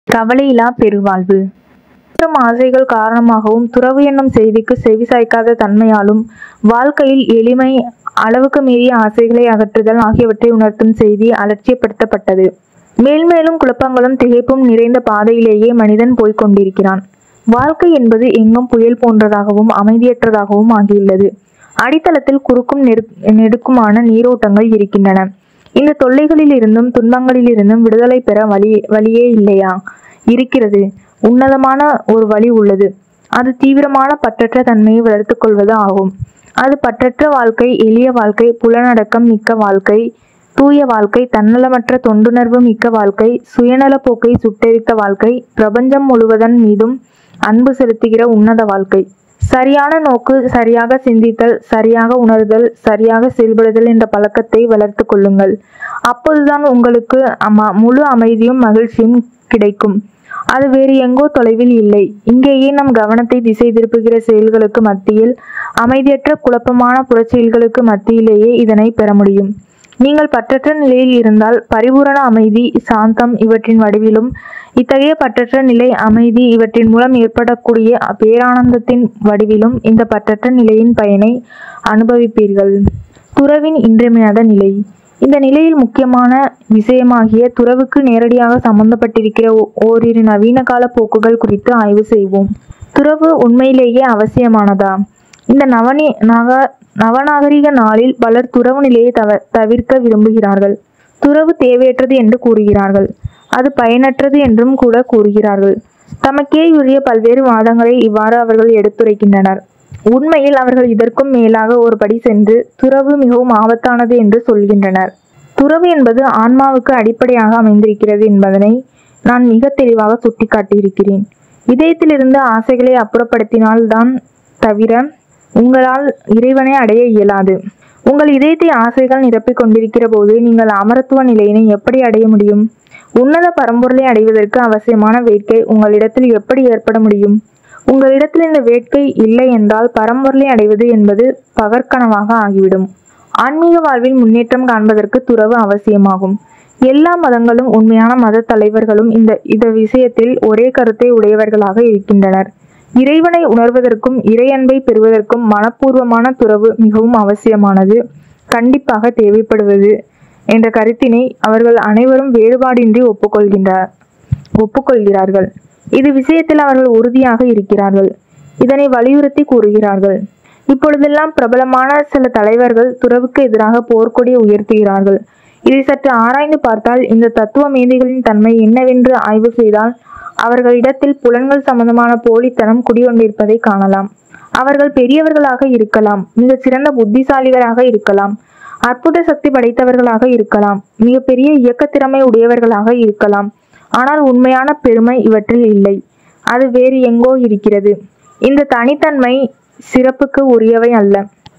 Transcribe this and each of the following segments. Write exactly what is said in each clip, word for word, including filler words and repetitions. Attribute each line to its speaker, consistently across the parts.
Speaker 1: கவலையில்லா பெருவாழ்வு. பெரும் ஆசைகள் காரணமாகவும் துறவு என்னும் செய்திக்கு செவிசாய்க்காத தன்மையாலும் வாழ்க்கையில் எளிமை, அளவுக்கு மீறிய ஆசைகளை அகற்றுதல் ஆகியவற்றை உணர்த்தும் செய்தி அலட்சியப்படுத்தப்பட்டது. மேல்மேலும் குழப்பங்களும் திகைப்பும் நிறைந்த பாதையிலேயே மனிதன் போய்க் கொண்டிருக்கிறான். வாழ்க்கை என்பது எங்கும் புயல் போன்றதாகவும் அமைதியற்றதாகவும் ஆகியுள்ளது. அடித்தளத்தில் குறுக்கும் நெரு நெடுக்குமான நீரோட்டங்கள் இருக்கின்றன. இந்த தொல்லைகளிலிருந்தும் துன்பங்களிலிருந்தும் விடுதலை பெற வழி வழியே இல்லையா? இருக்கிறது. உன்னதமான ஒரு வழி உள்ளது. அது தீவிரமான பற்றற்ற தன்மையை வளர்த்துக் கொள்வது ஆகும். அது பற்றற்ற வாழ்க்கை, எளிய வாழ்க்கை, புலனடக்கம் மிக்க வாழ்க்கை, தூய வாழ்க்கை, தன்னலமற்ற தொண்டுணர்வு மிக்க வாழ்க்கை, சுயநல போக்கை சுட்டெரித்த வாழ்க்கை, பிரபஞ்சம் முழுவதன் மீதும் அன்பு செலுத்துகிற உன்னத வாழ்க்கை. சரியான நோக்கு, சரியாக சிந்தித்தல், சரியாக உணர்தல், சரியாக செயல்படுதல் என்ற பழக்கத்தை வளர்த்து கொள்ளுங்கள். அப்போதுதான் உங்களுக்கு அம முழு அமைதியும் மகிழ்ச்சியும் கிடைக்கும். அது வேறு எங்கோ தொலைவில் இல்லை, இங்கேயே நம் கவனத்தை திசை திருப்புகிற செயல்களுக்கு மத்தியில், அமைதியற்ற குழப்பமான புறச்செயல்களுக்கு மத்தியிலேயே இதனை பெற முடியும். நீங்கள் பற்றற்ற நிலையில் இருந்தால் பரிபூரண அமைதி, சாந்தம் இவற்றின் வடிவிலும், இத்தகைய பற்றற்ற நிலை, அமைதி இவற்றின் மூலம் ஏற்படக்கூடிய பேரானந்தத்தின் வடிவிலும் இந்த பற்றற்ற நிலையின் பயனை அனுபவிப்பீர்கள். துறவின் இன்றியமையாத நிலை. இந்த நிலையில் முக்கியமான விஷயமாகிய துறவுக்கு நேரடியாக சம்பந்தப்பட்டிருக்கிற ஓரிரு நவீன கால போக்குகள் குறித்து ஆய்வு செய்வோம். துறவு உண்மையிலேயே அவசியமானதா? இந்த நவனி நக நவநாகரிக நாளில் பலர் துறவு நிலையை தவ தவிர்க்க விரும்புகிறார்கள். துறவு தேவையற்றது என்று கூறுகிறார்கள். அது பயனற்றது என்றும் கூட கூறுகிறார்கள். தமக்கே உரிய பல்வேறு வாதங்களை இவ்வாறு அவர்கள் எடுத்துரைக்கின்றனர். உண்மையில் அவர்கள் இதற்கும் மேலாக ஒரு படி சென்று துறவு மிகவும் ஆபத்தானது என்று சொல்கின்றனர். துறவு என்பது ஆன்மாவுக்கு அடிப்படையாக அமைந்திருக்கிறது என்பதனை நான் மிக தெளிவாக சுட்டிக்காட்டியிருக்கிறேன். இதயத்திலிருந்து ஆசைகளை அப்புறப்படுத்தினால்தான் தவிர உங்களால் இறைவனை அடைய இயலாது. உங்கள் இதயத்தை ஆசைகள் நிரப்பிக் கொண்டிருக்கிற போது நீங்கள் அமரத்துவ நிலையினை எப்படி அடைய முடியும்? உன்னத பரம்பொருளை அடைவதற்கு அவசியமான வேட்கை உங்களிடத்தில் எப்படி ஏற்பட முடியும்? உங்களிடத்தில் இந்த வேட்கை இல்லை என்றால் பரம்பொருளை அடைவது என்பது பகற்கனவாக ஆகிவிடும். ஆன்மீக வாழ்வில் முன்னேற்றம் காண்பதற்கு துறவு அவசியமாகும். எல்லா மதங்களும் உண்மையான மத தலைவர்களும் இந்த இந்த விஷயத்தில் ஒரே கருத்தை உடையவர்களாக இருக்கின்றனர். இறைவனை உணர்வதற்கும் இறையன்பை பெறுவதற்கும் மனப்பூர்வமான துறவு மிகவும் அவசியமானது, கண்டிப்பாக தேவைப்படுவது என்ற கருத்தினை அவர்கள் அனைவரும் வேறுபாடின்றி ஒப்புக்கொள்கின்றார் ஒப்புக்கொள்கிறார்கள். இது விஷயத்தில் அவர்கள் உறுதியாக இருக்கிறார்கள். இதனை வலியுறுத்தி கூறுகிறார்கள். இப்பொழுதெல்லாம் பிரபலமான சில தலைவர்கள் துறவுக்கு எதிராக போர்க்கொடி உயர்த்துகிறார்கள். இதை சற்று ஆராய்ந்து பார்த்தால், இந்த தத்துவ மேதைகளின் தன்மை என்னவென்று ஆய்வு செய்தால் அவர்களிடத்தில் புலன்கள் சம்பந்தமான போலித்தனம் குடிகொண்டிருப்பதை காணலாம். அவர்கள் பெரியவர்களாக இருக்கலாம், மிக சிறந்த புத்திசாலிகளாக இருக்கலாம், அற்புத சக்தி படைத்தவர்களாக இருக்கலாம், மிக பெரிய இயக்க திறமை உடையவர்களாக இருக்கலாம். ஆனால் உண்மையான பெருமை இவற்றில் இல்லை. அது வேறு எங்கோ இருக்கிறது. இந்த தனித்தன்மை சிறப்புக்கு உரியவை அல்ல.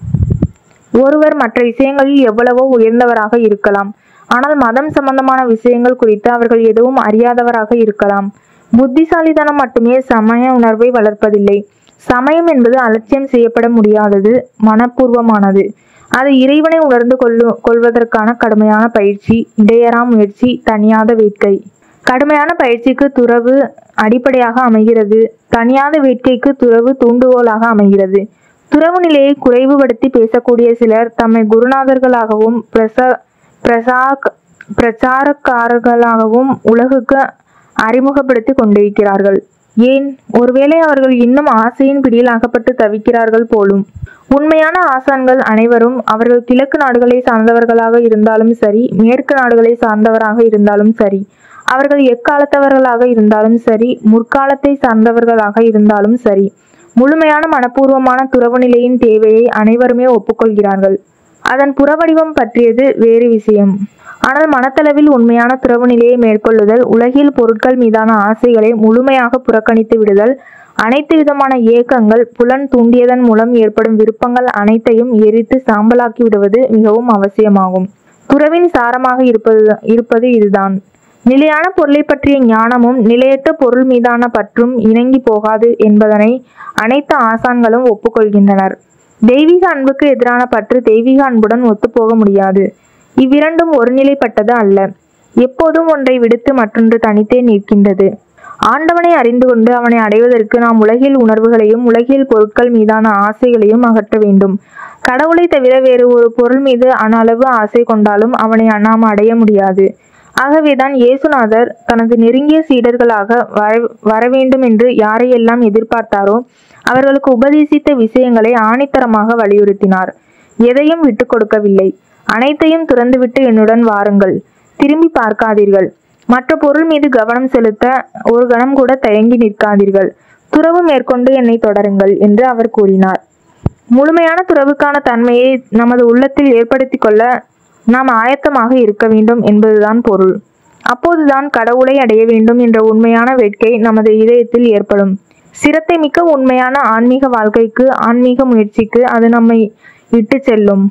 Speaker 1: ஒருவர் மற்ற விஷயங்களில் எவ்வளவோ உயர்ந்தவராக இருக்கலாம், ஆனால் மதம் சம்பந்தமான விஷயங்கள் குறித்து அவர்கள் எதுவும் அறியாதவராக இருக்கலாம். புத்திசாலித்தனம் மட்டுமே சமய உணர்வை வளர்ப்பதில்லை. சமயம் என்பது அலட்சியம் செய்யப்பட முடியாதது, மனப்பூர்வமானது. அது இறைவனை உணர்ந்து கொள்ளு கொள்வதற்கான கடுமையான பயிற்சி, இடையறா முயற்சி, தனியாத வேட்கை. கடுமையான பயிற்சிக்கு துறவு அடிப்படையாக அமைகிறது. தனியாத வேட்கைக்கு துறவு தூண்டுகோலாக அமைகிறது. துறவு நிலையை குறைவுபடுத்தி பேசக்கூடிய சிலர் தம்மை குருநாதர்களாகவும் பிரசா பிரசாக் பிரச்சாரக்காரர்களாகவும் உலகுக்கு அறிமுகப்படுத்தி கொண்டிருக்கிறார்கள். ஏன்? ஒருவேளை அவர்கள் இன்னும் ஆசையின் பிடியில் அகப்பட்டு தவிக்கிறார்கள் போலும். உண்மையான ஆசான்கள் அனைவரும் அவர்கள் கிழக்கு நாடுகளை சார்ந்தவர்களாக இருந்தாலும் சரி, மேற்கு நாடுகளை சார்ந்தவராக இருந்தாலும் சரி, அவர்கள் எக்காலத்தவர்களாக இருந்தாலும் சரி, முற்காலத்தை சார்ந்தவர்களாக இருந்தாலும் சரி, முழுமையான மனப்பூர்வமான துறவு நிலையின் தேவையை அனைவருமே ஒப்புக்கொள்கிறார்கள். அதன் புறவடிவம் பற்றியது வேறு விஷயம். ஆனால் மனத்தளவில் உண்மையான துறவு நிலையை மேற்கொள்ளுதல், உலகில் பொருட்கள் மீதான ஆசைகளை முழுமையாக புறக்கணித்து விடுதல், அனைத்து விதமான ஏக்கங்கள், புலன் தூண்டியதன் மூலம் ஏற்படும் விருப்பங்கள் அனைத்தையும் எரித்து சாம்பலாக்கி விடுவது மிகவும் அவசியமாகும். துறவின் சாரமாக இருப்பது இருப்பது இதுதான். நிலையான பொருளை பற்றிய ஞானமும் நிலையற்ற பொருள் மீதான பற்றும் இணங்கி போகாது என்பதனை அனைத்து ஆசான்களும் ஒப்புக்கொள்கின்றனர். தெய்வீக அன்புக்கு எதிரான பற்று தெய்வீக அன்புடன் ஒத்துப்போக முடியாது. இவ்விரண்டும் ஒருநிலைப்பட்டது அல்ல. எப்போதும் ஒன்றை விடுத்து மற்றொன்று தனித்தே நிற்கின்றது. ஆண்டவனை அறிந்து கொண்டு அவனை அடைவதற்கு நாம் உலகில் உணர்வுகளையும் உலகில் பொருட்கள் மீதான ஆசைகளையும் அகற்ற வேண்டும். கடவுளை தவிர வேறு ஒரு பொருள் மீது அனளவு ஆசை கொண்டாலும் அவனை நாம் அடைய முடியாது. ஆகவேதான் இயேசுநாதர் தனது நெருங்கிய சீடர்களாக வர வர வேண்டும் என்று யாரையெல்லாம் எதிர்பார்த்தாரோ அவர்களுக்கு உபதேசித்த விஷயங்களை ஆணித்தரமாக வலியுறுத்தினார். எதையும் விட்டு கொடுக்கவில்லை. அனைத்தையும் துறந்துவிட்டு என்னுடன் வாருங்கள், திரும்பி பார்க்காதீர்கள், மற்ற பொருள் மீது கவனம் செலுத்த ஒரு கணம் கூட தயங்கி நிற்காதீர்கள், துறவு மேற்கொண்டு என்னை தொடருங்கள் என்று அவர் கூறினார். முழுமையான துறவுக்கான தன்மையை நமது உள்ளத்தில் ஏற்படுத்தி கொள்ள நாம் ஆயத்தமாக இருக்க வேண்டும் என்பதுதான் பொருள். அப்போதுதான் கடவுளை அடைய வேண்டும் என்ற உண்மையான வேட்கை நமது இதயத்தில் ஏற்படும். சிரத்தை மிக்க உண்மையான ஆன்மீக வாழ்க்கைக்கு, ஆன்மீக முயற்சிக்கு அது நம்மை இட்டு செல்லும்.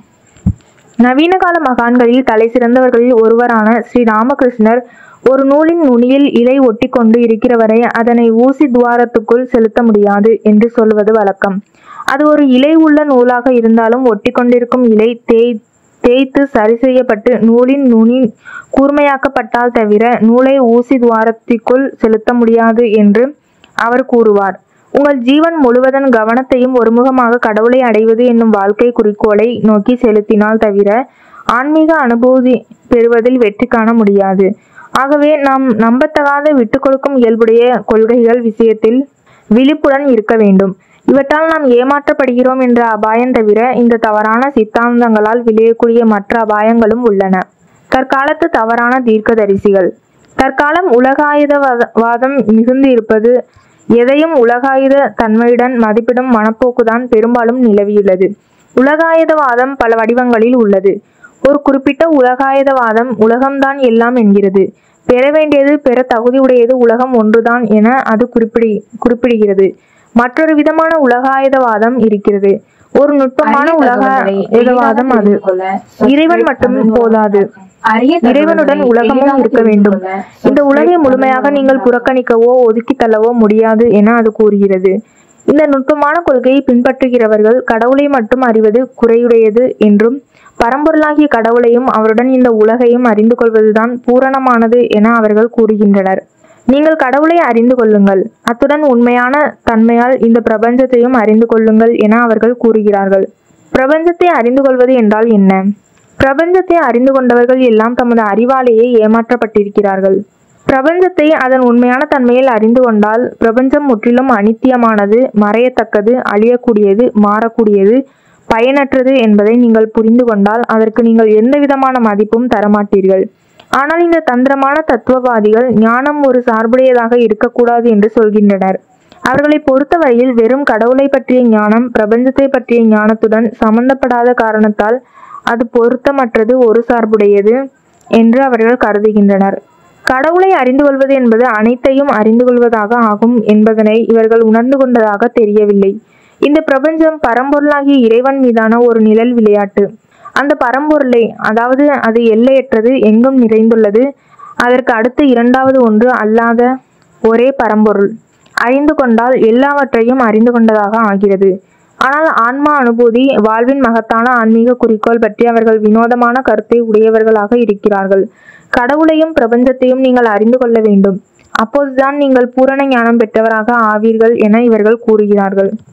Speaker 1: நவீன கால மகான்களில் தலை சிறந்தவர்களில் ஒருவரான ஸ்ரீ ராமகிருஷ்ணர் ஒரு நூலின் நுனியில் இலை ஒட்டி கொண்டு இருக்கிறவரை அதனை ஊசி துவாரத்துக்குள் செலுத்த முடியாது என்று சொல்வது வழக்கம். அது ஒரு இலை உள்ள நூலாக இருந்தாலும் ஒட்டி கொண்டிருக்கும் இலை தேய் தேய்த்து சரி செய்யப்பட்டு நூலின் நுனி கூர்மையாக்கப்பட்டால் தவிர நூலை ஊசி துவாரத்திற்குள் செலுத்த முடியாது என்று அவர் கூறுவார். உங்கள் ஜீவன் முழுவதன் கவனத்தையும் ஒருமுகமாக கடவுளை அடைவது என்னும் வாழ்க்கை குறிக்கோளை நோக்கி செலுத்தினால் தவிர ஆன்மீக அனுபூதி பெறுவதில் வெற்றி காண முடியாது. ஆகவே நாம் நம்பத்தகாத விட்டு கொடுக்கும் இயல்புடைய கொள்கைகள் விஷயத்தில் விழிப்புடன் இருக்க வேண்டும். இவற்றால் நாம் ஏமாற்றப்படுகிறோம் என்ற அபாயம் தவிர இந்த தவறான சித்தாந்தங்களால் விளையக்கூடிய மற்ற அபாயங்களும் உள்ளன. தற்காலத்து தவறான தீர்க்கதரிசிகள். தற்காலம் உலகாயுதவாதம் மிகுந்து இருப்பது எதையும் உலகாயுத தன்மையுடன் மதிப்பிடும் மனப்போக்குதான் பெரும்பாலும் நிலவியுள்ளது. உலகாயுதவாதம் பல வடிவங்களில் உள்ளது. ஒரு குறிப்பிட்ட உலகாயுதவாதம் உலகம்தான் எல்லாம் என்கிறது. பெற வேண்டியது பெற தகுதியுடையது உலகம் ஒன்றுதான் என அது குறிப்பிடு குறிப்பிடுகிறது. மற்றொரு விதமான உலகாயுதவாதம் இருக்கிறது. ஒரு நுட்பமான உலகாயுதவாதம் அது. இறைவன் மட்டும் போதாது, இறைவனுடன் உலகமும் இருக்க வேண்டும். இந்த உலகை முழுமையாக நீங்கள் புறக்கணிக்கவோ ஒதுக்கி தள்ளவோ முடியாது என அது கூறுகிறது. இந்த நுட்பமான கொள்கையை பின்பற்றுகிறவர்கள் கடவுளை மட்டும் அறிவது குறையுடையது என்றும் பரம்பொருளாகிய கடவுளையும் அவருடன் இந்த உலகையும் அறிந்து கொள்வதுதான் பூரணமானது என அவர்கள் கூறுகின்றனர். நீங்கள் கடவுளை அறிந்து கொள்ளுங்கள், அத்துடன் உண்மையான தன்மையால் இந்த பிரபஞ்சத்தையும் அறிந்து கொள்ளுங்கள் என அவர்கள் கூறுகிறார்கள். பிரபஞ்சத்தை அறிந்து கொள்வது என்றால் என்ன? பிரபஞ்சத்தை அறிந்து கொண்டவர்கள் எல்லாம் தமது அறிவாலேயே ஏமாற்றப்பட்டிருக்கிறார்கள். பிரபஞ்சத்தை அதன் உண்மையான தன்மையில் அறிந்து கொண்டால் பிரபஞ்சம் முற்றிலும் அனித்தியமானது, மறையத்தக்கது, அழியக்கூடியது, மாறக்கூடியது, பயனற்றது என்பதை நீங்கள் புரிந்து கொண்டால் அதற்கு நீங்கள் எந்த விதமான மதிப்பும் தரமாட்டீர்கள். ஆனால் இந்த தந்திரமான தத்துவவாதிகள் ஞானம் ஒரு சார்புடையதாக இருக்கக்கூடாது என்று சொல்கின்றனர். அவர்களை பொறுத்தவரையில் வெறும் கடவுளை பற்றிய ஞானம் பிரபஞ்சத்தை பற்றிய ஞானத்துடன் சம்பந்தப்படாத காரணத்தால் அது பொருத்தமற்றது, ஒரு சார்புடையது என்று அவர்கள் கருதுகின்றனர். கடவுளை அறிந்து கொள்வது என்பது அனைத்தையும் அறிந்து கொள்வதாக ஆகும் என்பதனை இவர்கள் உணர்ந்து கொண்டதாக தெரியவில்லை. இந்த பிரபஞ்சம் பரம்பொருளாகிய இறைவன் மீதான ஒரு நிழல் விளையாட்டு. அந்த பரம்பொருளை, அதாவது அது எல்லையற்றது, எங்கும் நிறைந்துள்ளது, அதற்கு அடுத்து இரண்டாவது ஒன்று அல்லாத ஒரே பரம்பொருள் அறிந்து கொண்டால் எல்லாவற்றையும் அறிந்து கொண்டதாக ஆகிறது. ஆனால் ஆன்மா அனுபூதி, வாழ்வின் மகத்தான ஆன்மீக குறிக்கோள் பற்றி அவர்கள் வினோதமான கருத்தை உடையவர்களாக இருக்கிறார்கள். கடவுளையும் பிரபஞ்சத்தையும் நீங்கள் அறிந்து கொள்ள வேண்டும், அப்போதுதான் நீங்கள் பூரண ஞானம் பெற்றவராக ஆவீர்கள் என இவர்கள் கூறுகிறார்கள்.